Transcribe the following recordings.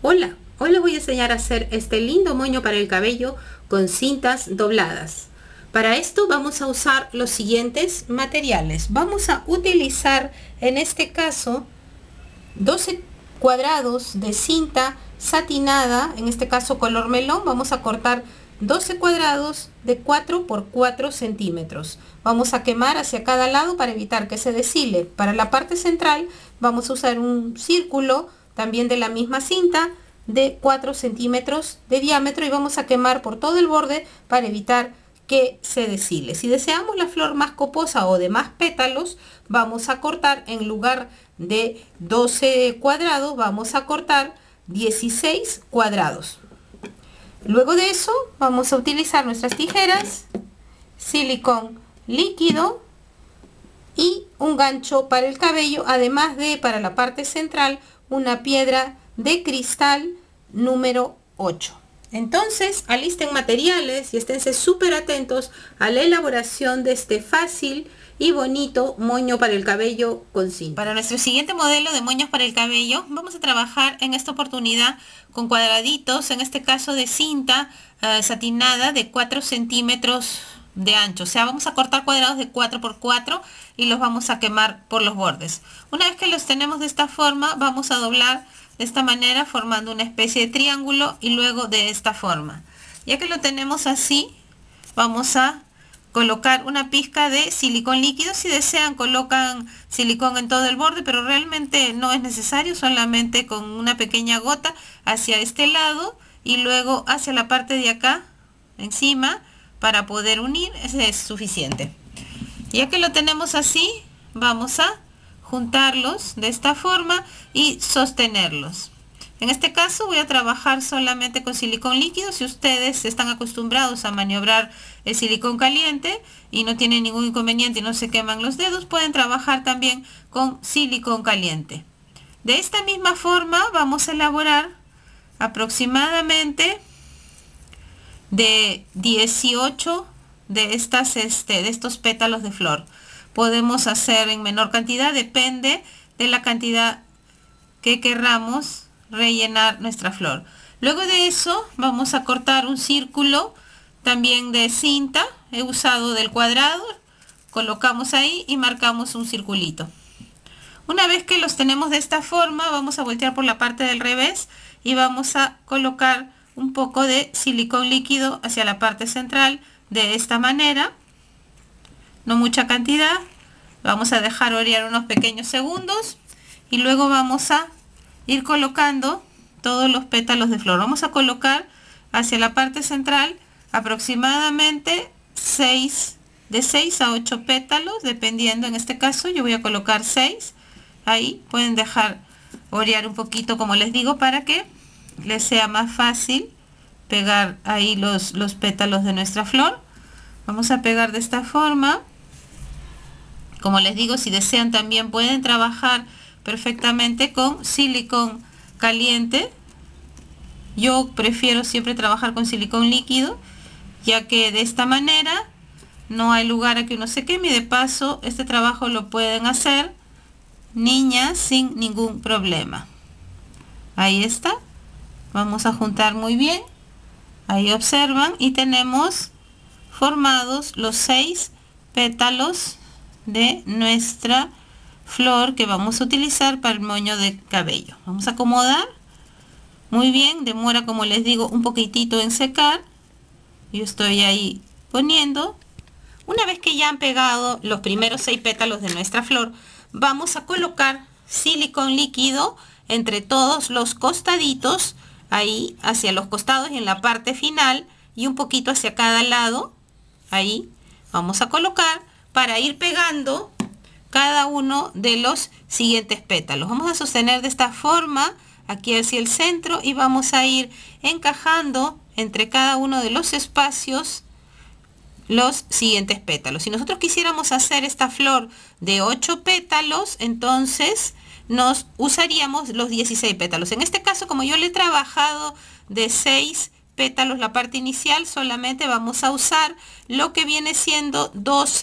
Hola, hoy les voy a enseñar a hacer este lindo moño para el cabello con cintas dobladas. Para esto vamos a usar los siguientes materiales. Vamos a utilizar en este caso 12 cuadrados de cinta satinada, en este caso color melón. Vamos a cortar 12 cuadrados de 4 por 4 centímetros. Vamos a quemar hacia cada lado para evitar que se deshile. Para la parte central vamos a usar un círculo también de la misma cinta de 4 centímetros de diámetro y vamos a quemar por todo el borde para evitar que se deshile. Si deseamos la flor más coposa o de más pétalos, vamos a cortar en lugar de 12 cuadrados, vamos a cortar 16 cuadrados. Luego de eso vamos a utilizar nuestras tijeras, silicón líquido y un gancho para el cabello, además de para la parte central una piedra de cristal número 8. Entonces alisten materiales y esténse súper atentos a la elaboración de este fácil y bonito moño para el cabello con cinta. Para nuestro siguiente modelo de moños para el cabello vamos a trabajar en esta oportunidad con cuadraditos, en este caso de cinta satinada de 4 centímetros de ancho. O sea, vamos a cortar cuadrados de 4 por 4 y los vamos a quemar por los bordes. Una vez que los tenemos de esta forma, vamos a doblar de esta manera formando una especie de triángulo y luego de esta forma. Ya que lo tenemos así, vamos a colocar una pizca de silicón líquido. Si desean colocan silicón en todo el borde, pero realmente no es necesario, solamente con una pequeña gota hacia este lado y luego hacia la parte de acá encima para poder unir. Ese es suficiente. Ya que lo tenemos así, vamos a juntarlos de esta forma y sostenerlos. En este caso voy a trabajar solamente con silicón líquido. Si ustedes están acostumbrados a maniobrar el silicón caliente y no tienen ningún inconveniente y no se queman los dedos, pueden trabajar también con silicón caliente. De esta misma forma vamos a elaborar aproximadamente de 18 de estos pétalos de flor. Podemos hacer en menor cantidad, depende de la cantidad que querramos rellenar nuestra flor. Luego de eso vamos a cortar un círculo también de cinta. He usado del cuadrado, colocamos ahí y marcamos un circulito. Una vez que los tenemos de esta forma, vamos a voltear por la parte del revés y vamos a colocar un poco de silicón líquido hacia la parte central de esta manera. No mucha cantidad, vamos a dejar orear unos pequeños segundos y luego vamos a ir colocando todos los pétalos de flor. Vamos a colocar hacia la parte central aproximadamente de 6 a 8 pétalos, dependiendo. En este caso yo voy a colocar 6. Ahí pueden dejar orear un poquito, como les digo, para que les sea más fácil pegar ahí los pétalos de nuestra flor. Vamos a pegar de esta forma. Como les digo, si desean también pueden trabajar perfectamente con silicón caliente. Yo prefiero siempre trabajar con silicón líquido, ya que de esta manera no hay lugar a que uno se queme y de paso este trabajo lo pueden hacer niñas sin ningún problema. Ahí está. Vamos a juntar muy bien. Ahí observan y tenemos formados los 6 pétalos de nuestra flor que vamos a utilizar para el moño de cabello. Vamos a acomodar muy bien. Demora, como les digo, un poquitito en secar. Yo estoy ahí poniendo. Una vez que ya han pegado los primeros 6 pétalos de nuestra flor, vamos a colocar silicón líquido entre todos los costaditos, ahí hacia los costados y en la parte final, y un poquito hacia cada lado. Ahí vamos a colocar para ir pegando cada uno de los siguientes pétalos. Vamos a sostener de esta forma aquí hacia el centro y vamos a ir encajando entre cada uno de los espacios los siguientes pétalos. Si nosotros quisiéramos hacer esta flor de 8 pétalos, entonces nos usaríamos los 16 pétalos. En este caso, como yo le he trabajado de 6 pétalos la parte inicial, solamente vamos a usar lo que viene siendo 12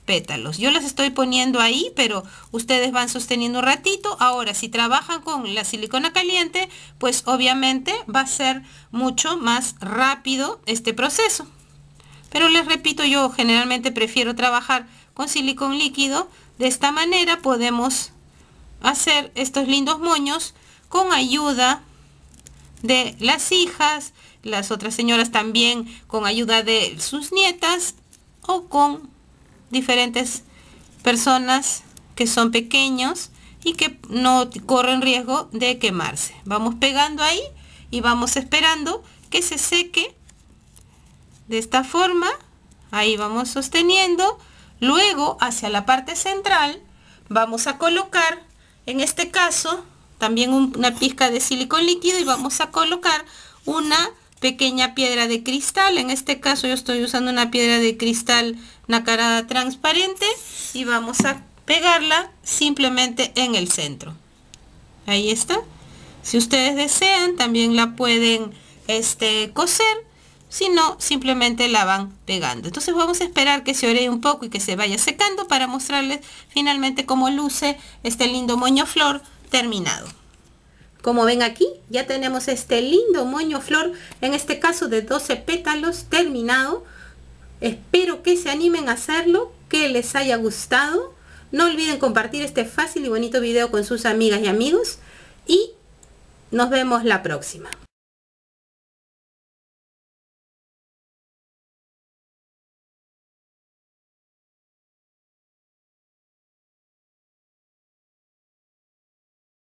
pétalos. Yo las estoy poniendo ahí, pero ustedes van sosteniendo un ratito. Ahora, si trabajan con la silicona caliente, pues obviamente va a ser mucho más rápido este proceso. Pero les repito, yo generalmente prefiero trabajar con silicón líquido. De esta manera podemos hacer estos lindos moños con ayuda de las hijas, las otras señoras también con ayuda de sus nietas o con diferentes personas que son pequeños y que no corren riesgo de quemarse. Vamos pegando ahí y vamos esperando que se seque de esta forma. Ahí vamos sosteniendo. Luego hacia la parte central vamos a colocar, en este caso, también una pizca de silicón líquido y vamos a colocar una pequeña piedra de cristal. En este caso yo estoy usando una piedra de cristal nacarada transparente y vamos a pegarla simplemente en el centro. Ahí está. Si ustedes desean también la pueden coser, si no simplemente la van pegando. Entonces vamos a esperar que se oree un poco y que se vaya secando para mostrarles finalmente cómo luce este lindo moño flor terminado. Como ven aquí, ya tenemos este lindo moño flor, en este caso de 12 pétalos terminado. Espero que se animen a hacerlo, que les haya gustado. No olviden compartir este fácil y bonito video con sus amigas y amigos. Y nos vemos la próxima.